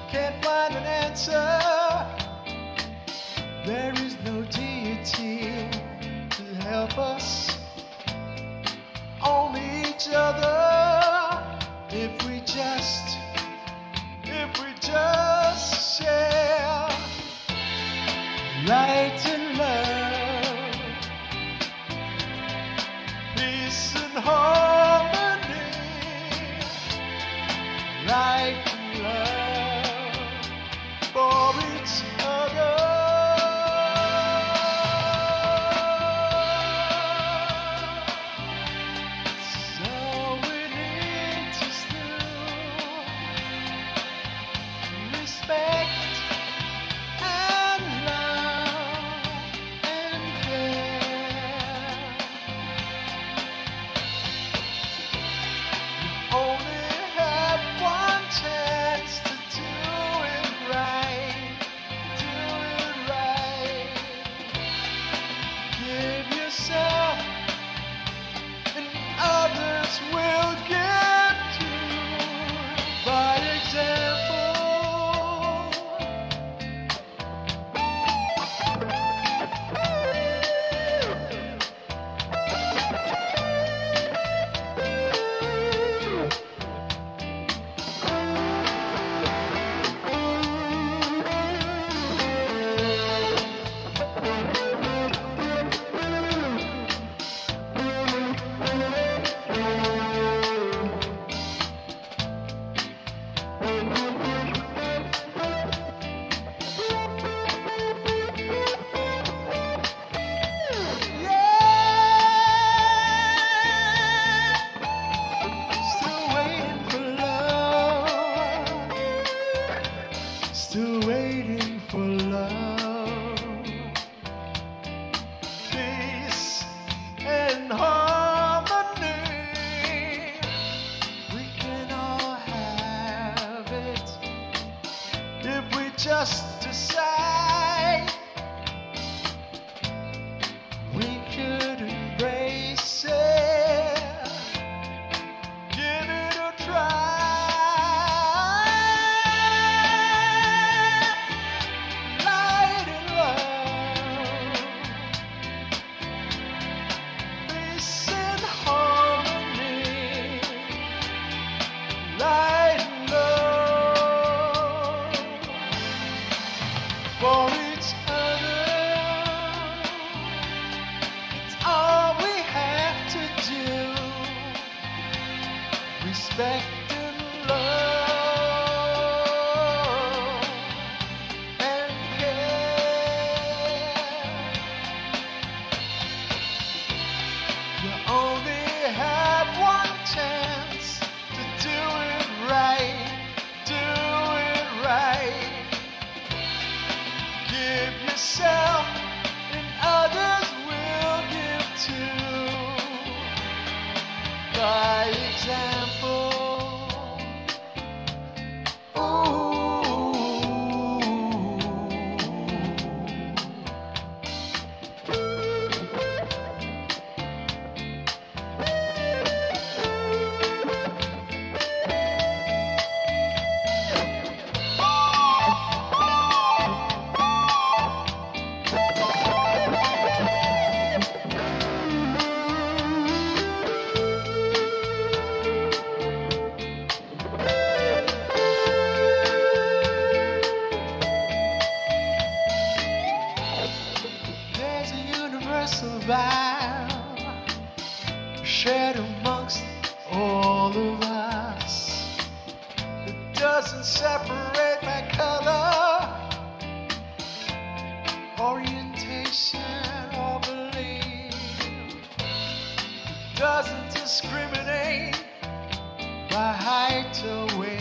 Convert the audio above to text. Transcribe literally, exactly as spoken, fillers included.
can't find an answer. There is no deity to help us, only each other. If we just, if we just share light and love, peace and harmony, light and love for each other. Respect and love and care. You only have one chance to do it right, do it right. Give yourself and others will give you by example. Still waiting for love, peace and harmony. We can all have it if we just decide. We could embrace it, give it a try. Light and love for each other. It's all we have to do. Respect and love and care. You only have one chance to do it right, do it right. Give yourself and others will give too. By example. Vow shared amongst all of us. It doesn't separate my color, orientation, or belief. It doesn't discriminate by height or weight.